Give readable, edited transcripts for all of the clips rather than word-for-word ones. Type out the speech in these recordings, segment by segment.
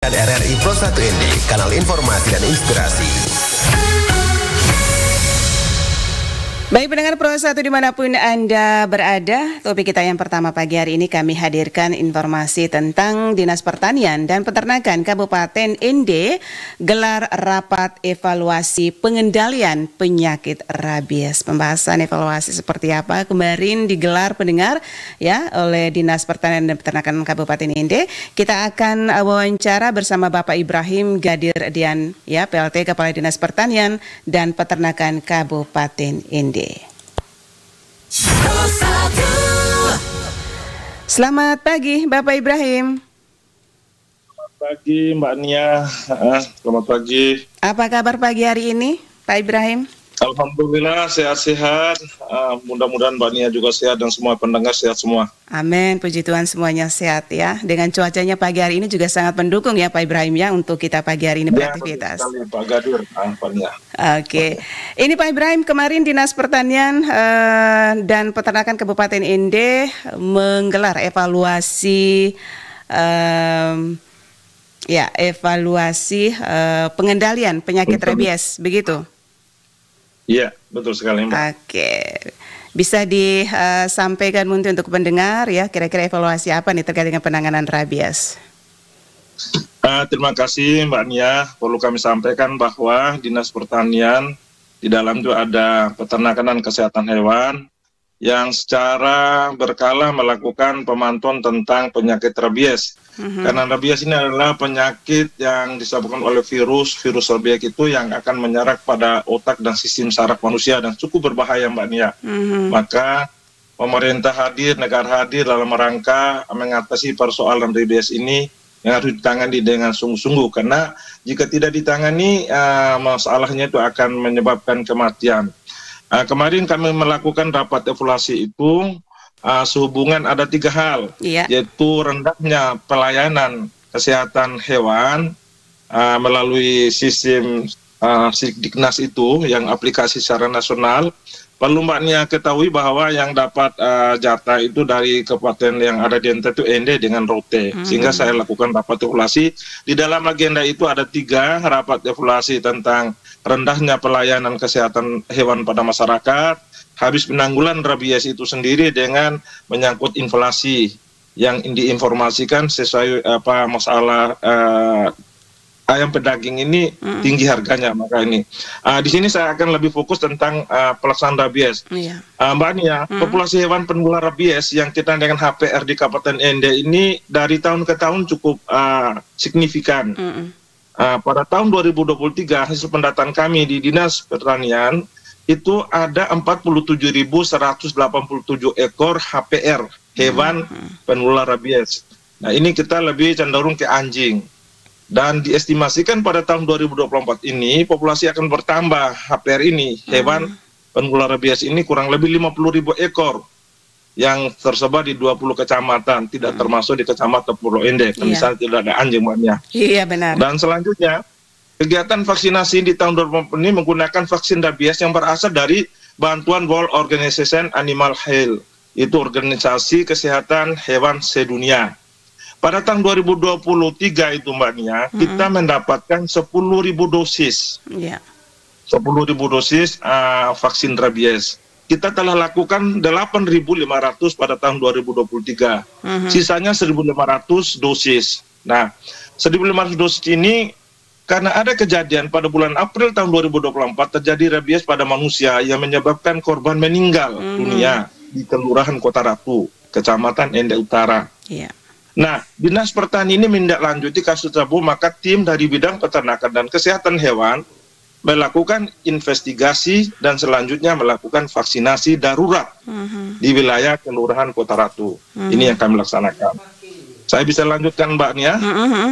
mendengarkan RRI Pro 1 ND, kanal informasi dan inspirasi. Baik pendengar Pro 1 dimanapun Anda berada, topik kita yang pertama pagi hari ini kami hadirkan informasi tentang Dinas Pertanian dan Peternakan Kabupaten ND gelar rapat evaluasi pengendalian penyakit rabies. Pembahasan evaluasi seperti apa kemarin digelar pendengar ya oleh Dinas Pertanian dan Peternakan Kabupaten ND. Kita akan wawancara bersama Bapak Ibrahim Gadirdian ya PLT Kepala Dinas Pertanian dan Peternakan Kabupaten ND. Selamat pagi Bapak Ibrahim. Selamat pagi Mbak Nia. Selamat pagi. Apa kabar pagi hari ini Pak Ibrahim? Alhamdulillah sehat-sehat. Mudah-mudahan Mbak Nia juga sehat dan semua pendengar sehat semua. Amin, puji Tuhan semuanya sehat ya. Dengan cuacanya pagi hari ini juga sangat mendukung ya Pak Ibrahim ya untuk kita pagi hari ini beraktivitas. Ya, Pak Gadir, Pak Nia. Oke. Ini Pak Ibrahim, kemarin Dinas Pertanian dan Peternakan Kabupaten ND menggelar evaluasi pengendalian penyakit rabies, begitu? Iya, betul sekali Mbak. Oke. Bisa disampaikan mungkin untuk pendengar ya, kira-kira evaluasi apa nih terkait dengan penanganan rabies? Terima kasih Mbak Nia. Perlu kami sampaikan bahwa Dinas Pertanian di dalam itu ada Peternakan dan Kesehatan Hewan yang secara berkala melakukan pemantauan tentang penyakit rabies. Karena rabies ini adalah penyakit yang disebabkan oleh virus rabies itu yang akan menyerang pada otak dan sistem saraf manusia dan cukup berbahaya Mbak Nia. Maka pemerintah hadir, negara hadir dalam rangka mengatasi persoalan rabies ini yang harus ditangani dengan sungguh-sungguh, karena jika tidak ditangani masalahnya itu akan menyebabkan kematian. Kemarin kami melakukan rapat evaluasi itu sehubungan ada 3 hal, yaitu rendahnya pelayanan kesehatan hewan melalui sistem Sidiknas itu yang aplikasi secara nasional. Perlu Mbak Nia ketahui bahwa yang dapat jatah itu dari kabupaten yang ada di NT itu ND dengan Rote, sehingga saya lakukan rapat evaluasi. Di dalam agenda itu ada 3 rapat evaluasi tentang rendahnya pelayanan kesehatan hewan pada masyarakat, habis penanggulan rabies itu sendiri dengan menyangkut inflasi yang diinformasikan sesuai masalah ayam pedaging ini tinggi harganya, maka ini di sini saya akan lebih fokus tentang pelaksanaan rabies. Mbak Nia, populasi hewan penular rabies yang kita dengan HPR di Kabupaten ND ini dari tahun ke tahun cukup signifikan. Pada tahun 2023 hasil pendataan kami di Dinas Pertanian itu ada 47.187 ekor HPR hewan penular rabies. Nah ini kita lebih cenderung ke anjing. Dan diestimasikan pada tahun 2024 ini populasi akan bertambah HPR ini, hewan penular rabies ini kurang lebih 50.000 ekor yang tersebar di 20 kecamatan, tidak termasuk di Kecamatan Pulau Ende, misalnya tidak ada anjing banyak. Iya benar. Dan selanjutnya kegiatan vaksinasi di tahun 2024 ini menggunakan vaksin rabies yang berasal dari bantuan World Organization Animal Health, itu organisasi kesehatan hewan sedunia. Pada tahun 2023 itu Mbak Nia, kita mendapatkan 10.000 dosis. 10.000 dosis vaksin rabies. Kita telah lakukan 8.500 pada tahun 2023. Sisanya 1.500 dosis. Nah, 1.500 dosis ini karena ada kejadian pada bulan April tahun 2024 terjadi rabies pada manusia yang menyebabkan korban meninggal dunia di Kelurahan Kota Ratu, Kecamatan Ende Utara. Nah, Dinas Pertanian ini menindaklanjuti kasus tersebut, maka tim dari bidang peternakan dan kesehatan hewan melakukan investigasi dan selanjutnya melakukan vaksinasi darurat di wilayah Kelurahan Kota Ratu. Ini yang kami laksanakan. Saya bisa lanjutkan Mbak Nia?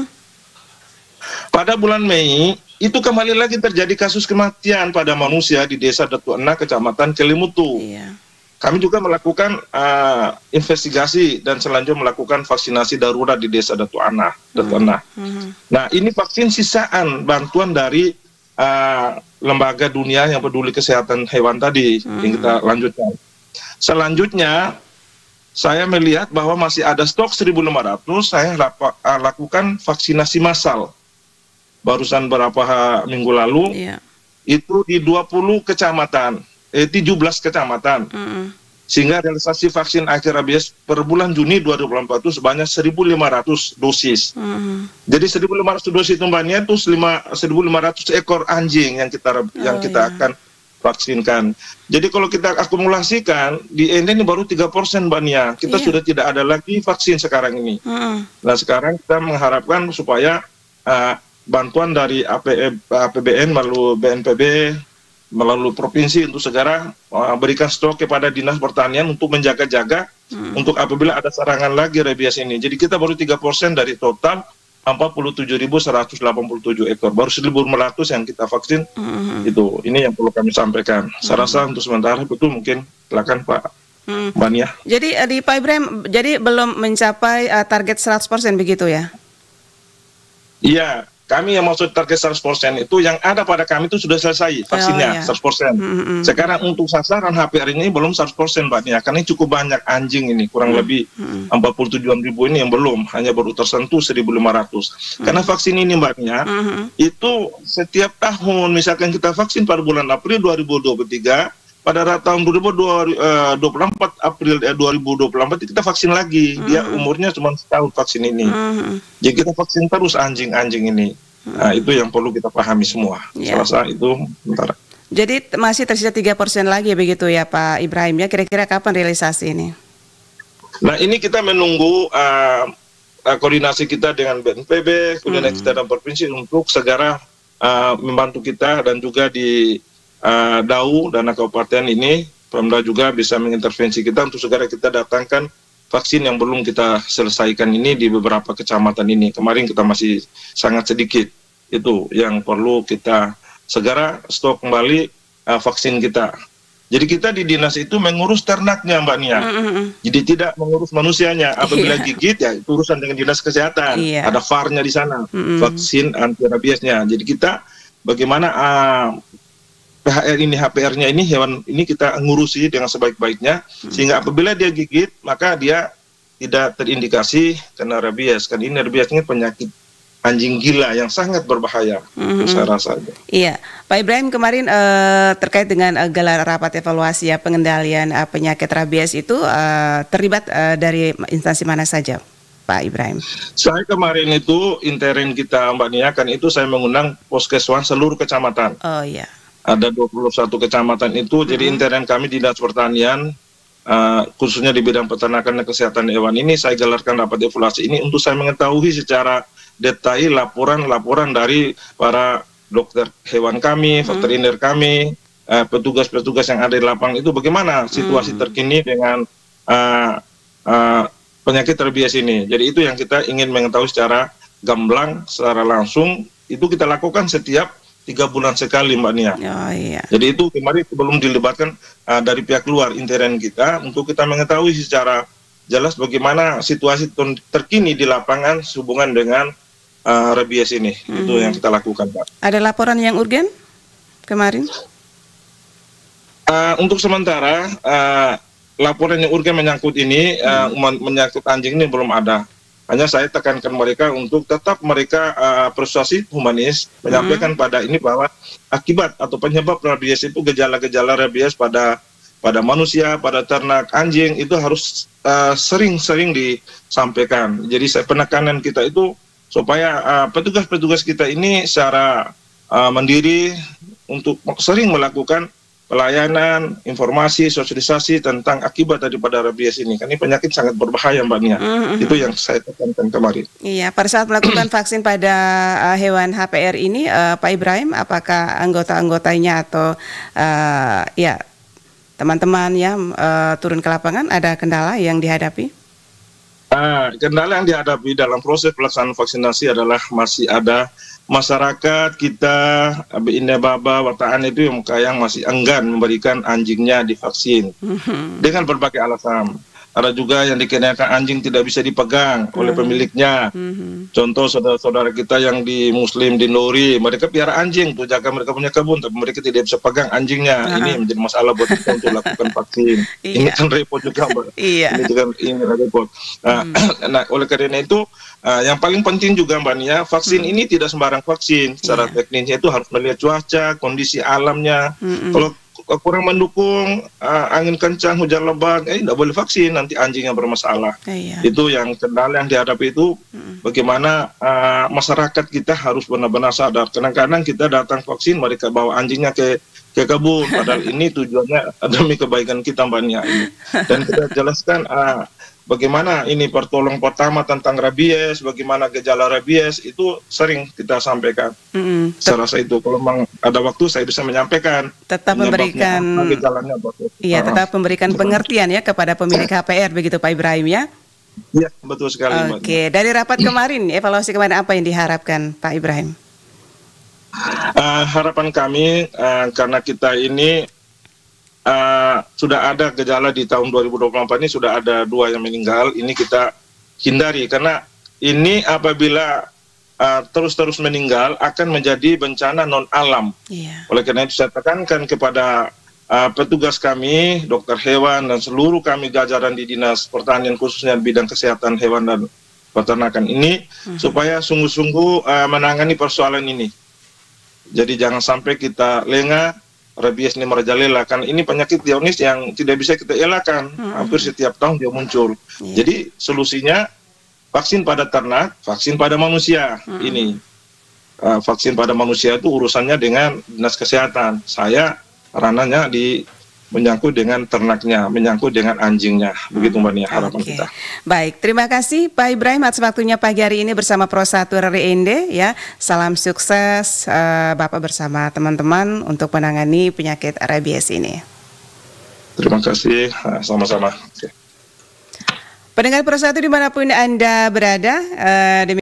Pada bulan Mei, itu kembali lagi terjadi kasus kematian pada manusia di Desa Datu Ena, Kecamatan Kelimutu. Kami juga melakukan investigasi dan selanjutnya melakukan vaksinasi darurat di Desa Datu Ena. Nah, ini vaksin sisaan bantuan dari lembaga dunia yang peduli kesehatan hewan tadi yang kita lanjutkan. Selanjutnya saya melihat bahwa masih ada stok 1.500, saya lakukan vaksinasi massal. Barusan beberapa minggu lalu, itu di 20 kecamatan, 17 kecamatan. Sehingga realisasi vaksin akhir rabies per bulan Juni 2024 itu sebanyak 1.500 dosis. Jadi 1.500 dosis itu Mbak Nia itu 1.500 ekor anjing yang kita akan vaksinkan. Jadi kalau kita akumulasikan di ND ini baru 3% Mbak Nia. Kita sudah tidak ada lagi vaksin sekarang ini. Nah sekarang kita mengharapkan supaya bantuan dari APBN melalui BNPB melalui provinsi untuk segera berikan stok kepada Dinas Pertanian untuk menjaga-jaga untuk apabila ada serangan lagi rabies ini. Jadi kita baru 3% dari total 47.187 ekor, baru 1.500 yang kita vaksin. Itu ini yang perlu kami sampaikan. Saya rasa untuk sementara itu mungkin silakan Pak Mbak Nia. Jadi di Pak Ibrahim, jadi belum mencapai target 100% begitu ya? Iya. Kami yang maksud target 100% itu yang ada pada kami itu sudah selesai vaksinnya 100%. Sekarang untuk sasaran HPR ini belum 100% Mbak Nia, karena ini cukup banyak anjing ini, kurang lebih 47.000 ini yang belum, hanya baru tersentuh 1.500. Karena vaksin ini Mbak Nia, itu setiap tahun, misalkan kita vaksin pada bulan April 2023, pada tahun 2024 April 2024 kita vaksin lagi. Dia umurnya cuma setahun vaksin ini. Jadi kita vaksin terus anjing-anjing ini. Nah, itu yang perlu kita pahami semua. Selasa itu sementara. Jadi masih tersisa 3% lagi begitu ya Pak Ibrahim ya. Kira-kira kapan realisasi ini? Nah ini kita menunggu koordinasi kita dengan BNPB, koordinasi kita dengan provinsi untuk segera membantu kita, dan juga di DAU Dana Kabupaten ini Pemda juga bisa mengintervensi kita untuk segera kita datangkan vaksin yang belum kita selesaikan ini di beberapa kecamatan ini. Kemarin kita masih sangat sedikit, itu yang perlu kita segera stok kembali vaksin kita. Jadi kita di dinas itu mengurus ternaknya Mbak Nia, jadi tidak mengurus manusianya. Apabila gigit ya itu urusan dengan dinas kesehatan, ada VAR-nya di sana, vaksin anti rabiesnya. Jadi kita bagaimana HPR-nya ini, hewan ini kita ngurusi dengan sebaik-baiknya, sehingga apabila dia gigit, maka dia tidak terindikasi kena rabies. Kan ini rabies ini penyakit anjing gila yang sangat berbahaya, saya rasa. Iya, Pak Ibrahim, kemarin terkait dengan gelar rapat evaluasi ya pengendalian penyakit rabies itu terlibat dari instansi mana saja, Pak Ibrahim? Saya kemarin itu intern kita Mbak Nia, kan itu saya mengundang Poskeswan seluruh kecamatan. Oh iya. Ada 21 kecamatan itu, jadi intern kami Dinas Pertanian, khususnya di bidang peternakan dan kesehatan hewan ini, saya gelarkan rapat evaluasi ini untuk saya mengetahui secara detail laporan dari para dokter hewan kami, veteriner kami, petugas-petugas yang ada di lapangan itu bagaimana situasi terkini dengan penyakit rabies ini. Jadi itu yang kita ingin mengetahui secara gamblang, secara langsung, itu kita lakukan setiap 3 bulan sekali Mbak Nia. Oh, iya. Jadi itu kemarin belum dilibatkan dari pihak luar intern kita untuk kita mengetahui secara jelas bagaimana situasi terkini di lapangan sehubungan dengan rabies ini. Itu yang kita lakukan Pak. Ada laporan yang urgen kemarin? Untuk sementara laporan yang urgen menyangkut ini, menyangkut anjing ini belum ada. Hanya saya tekankan mereka untuk tetap mereka persuasif humanis, menyampaikan pada ini bahwa akibat atau penyebab rabies itu gejala-gejala rabies pada manusia, pada ternak, anjing itu harus sering-sering disampaikan. Jadi penekanan kita itu supaya petugas-petugas kita ini secara mandiri untuk sering melakukan pelayanan, informasi, sosialisasi tentang akibat daripada rabies ini. Kan ini penyakit sangat berbahaya Mbak Nia. Itu yang saya tekankan kemarin. Iya, pada saat melakukan vaksin pada hewan HPR ini, Pak Ibrahim, apakah anggota-anggotanya atau ya teman-teman yang turun ke lapangan ada kendala yang dihadapi? Kendala yang dihadapi dalam proses pelaksanaan vaksinasi adalah masih ada masyarakat kita Baba Wataan itu yang masih enggan memberikan anjingnya divaksin dengan berbagai alasan. ada juga yang dikenakan anjing tidak bisa dipegang oleh pemiliknya. Contoh saudara-saudara kita yang di Muslim di Nuri, mereka piara anjing tuh, jaga mereka punya kebun, tapi mereka tidak bisa pegang anjingnya. Ini menjadi masalah buat kita untuk lakukan vaksin. Ini kan repot juga, Mbak. Ini juga ini repot. Nah, oleh karena itu yang paling penting juga, Mbak Nia, vaksin ini tidak sembarang vaksin. Secara teknisnya itu harus melihat cuaca, kondisi alamnya. Kalau kurang mendukung, angin kencang, hujan lebat, tidak boleh vaksin, nanti anjing yang bermasalah. Itu yang kendala yang dihadapi itu, bagaimana masyarakat kita harus benar-benar sadar. Kadang-kadang kita datang vaksin, mereka bawa anjingnya ke kebun, padahal ini tujuannya demi kebaikan kita, Mbak Nia. Dan kita jelaskan bagaimana ini pertolongan pertama tentang rabies, bagaimana gejala rabies, itu sering kita sampaikan. Saya rasa itu, kalau memang ada waktu saya bisa menyampaikan. Tetap memberikan, tetap memberikan pengertian ya kepada pemilik HPR, begitu Pak Ibrahim ya? Iya, betul sekali. Oke, dari rapat kemarin, evaluasi kemarin apa yang diharapkan Pak Ibrahim? Harapan kami, karena kita ini sudah ada gejala di tahun 2024 ini, sudah ada 2 yang meninggal. Ini kita hindari, karena ini apabila terus-terus meninggal akan menjadi bencana non alam. Oleh karena itu saya tekankan kepada petugas kami, dokter hewan dan seluruh kami jajaran di Dinas Pertanian, khususnya bidang kesehatan hewan dan peternakan ini, supaya sungguh-sungguh menangani persoalan ini. Jadi jangan sampai kita lengah. Rabies ini merajalela, kan ini penyakit zoonosis yang tidak bisa kita elakkan. Hampir setiap tahun dia muncul. Jadi solusinya vaksin pada ternak, vaksin pada manusia. Ini vaksin pada manusia itu urusannya dengan dinas kesehatan. Saya ranahnya menyangkut dengan ternaknya, menyangkut dengan anjingnya. Begitu Mbak Nia, harapan kita. Baik, terima kasih Pak Ibrahim atas waktunya pagi hari ini bersama Prosatur RIND ya. Salam sukses Bapak bersama teman-teman untuk menangani penyakit rabies ini. Terima kasih, sama-sama. Pendengar Prosatur dimanapun Anda berada,